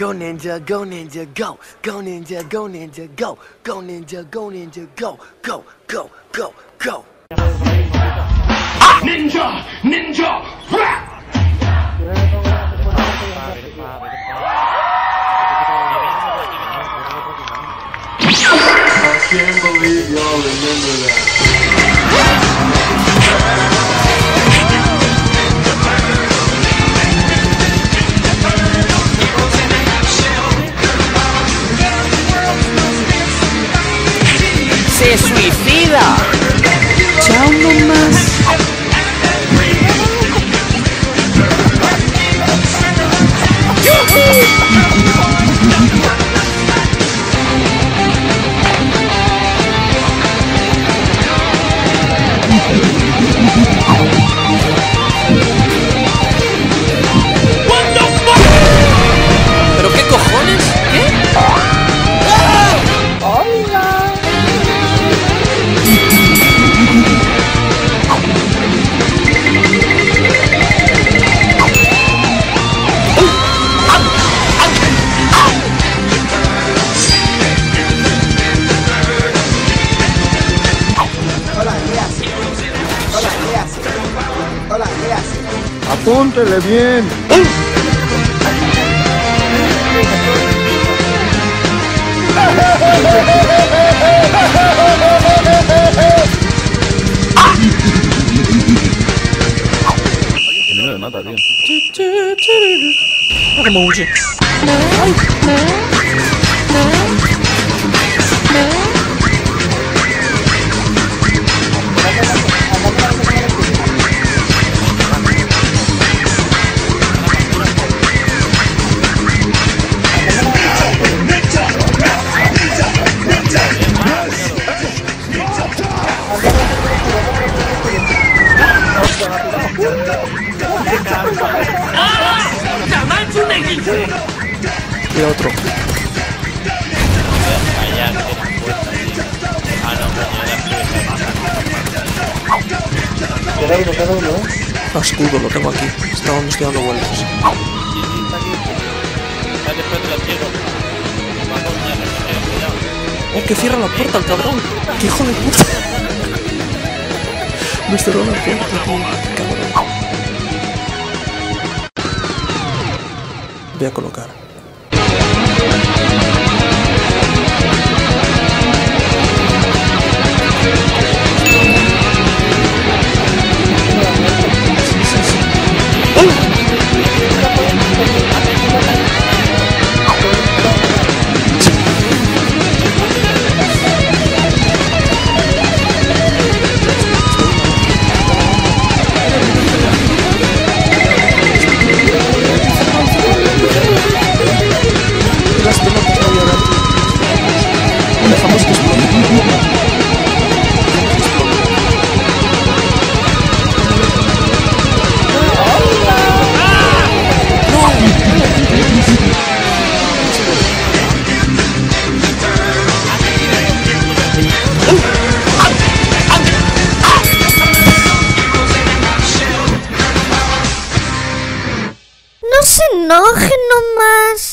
Go ninja, go ninja, go. Go ninja, go ninja, go. Go ninja, go ninja, go. Go, go, go, go. Ninja! Ninja! Rap! I can't believe y'all remember that. ¡Se suicida! ¡Chao, mamás! ¿Pero qué cojones? ¿Qué? Apúntele bien. No me mata, tío. ¿Cómo huye? Y otro. Escudo, lo tengo aquí. Está donde estoy dando vueltas. ¡Oh, que cierra la puerta el cabrón! ¡Qué hijo de puta! Me cerró la puerta, tío. Cabrón. Voy a colocar. Dejamos que explote. No se enojen nomás.